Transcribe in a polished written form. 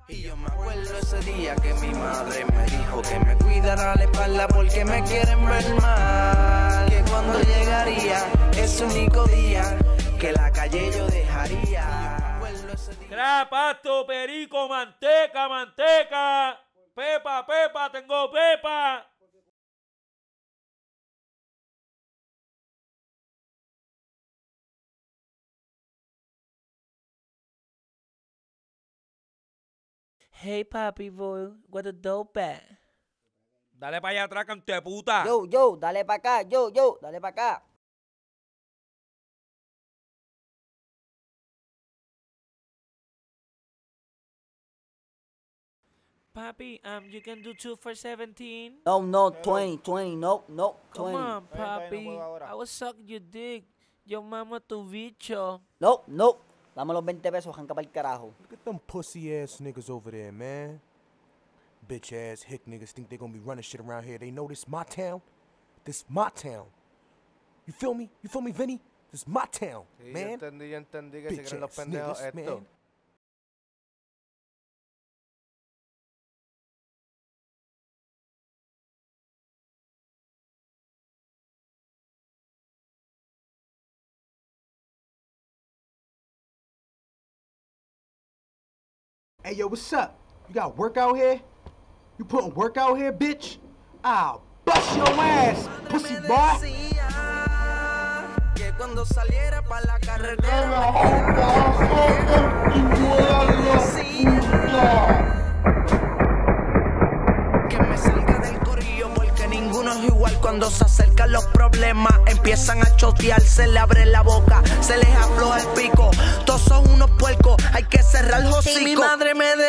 Y yo me acuerdo ese día que mi madre me dijo que me cuidara la espalda porque me quieren ver mal. Que cuando llegaría ese único día que la calle yo dejaría. Pasto, perico, manteca, manteca. Pepa, pepa, tengo pepa. Hey, papi boy, what the dope at? Dale para allá atrás, canto de puta. Yo, dale pa' acá, yo, dale pa' acá. Papi, you can do 2 for 17? No, 20, no, 20. Come on, papi. I will suck your dick. Yo mamo tu bicho. No. Dame los 20 pesos, janca pa'l carajo. Look at them pussy ass niggas over there, man. Bitch ass hick niggas think they gonna be running shit around here. They know this my town. This my town. You feel me? You feel me, Vinny? This my town, Sí, man. yo entendí que Bitch se creen los ass pendejos niggas, esto. man. Hey, yo, what's up? You got work out here? You putting work out here, bitch? I'll bust your ass, pussy boy. Que cuando saliera pa' la carretera que me salga del corillo porque ninguno es igual. Cuando se acercan los problemas empiezan a chotear, se le abre la boca, se les afloja el pico. Todos son unos puercos, hay que cerrar el hocico. Y mi madre me